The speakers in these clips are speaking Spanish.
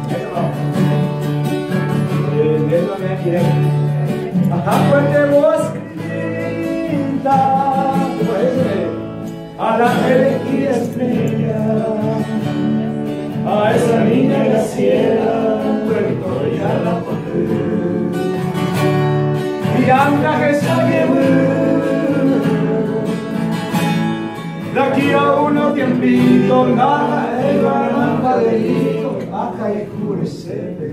Fuerte voz grita a la elegida estrella, a esa niña graciela, Puerto Riala y anda que sabe de aquí a unos tiempitos, nada el barranca de hito, baja y oscurece de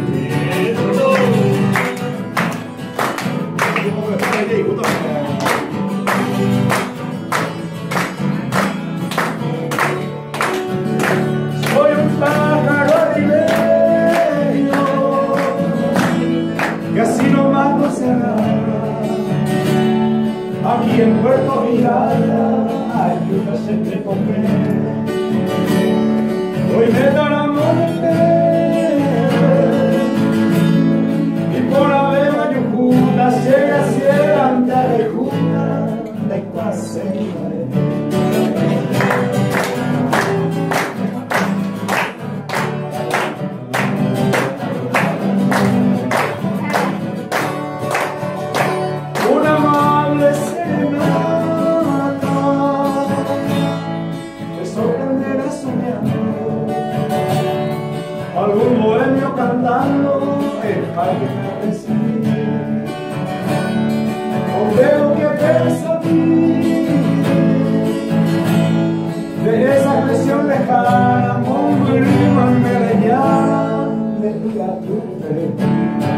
soy un pájaro ribeño que así nomás no se agarra. Aquí en Puerto Riala ayudas entre comer. Hoy me dan a y por la vega yujuta llega ciega ante la justa de cuase. Una amable serenata que sorprenderá soñando algún bohemio cantando el jardín a recibir. O veo que pesa a ti de esa presión lejana, como el rima me reñana de tu gato.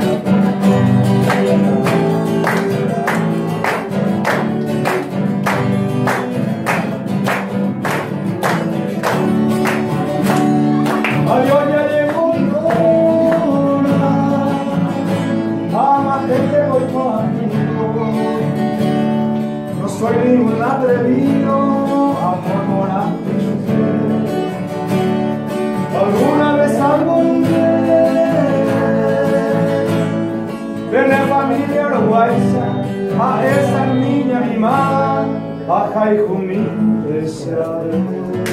No soy ningún atrevido a mormonarte alguna vez algún de la familia uruguaya a esa niña mimada a Jaijumín deseada.